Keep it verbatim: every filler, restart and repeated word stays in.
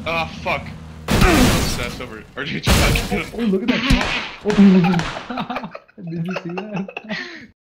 Ah, oh, fuck. Obsessed over. Or did you try to get him? Oh, look at that. Oh, did you see that?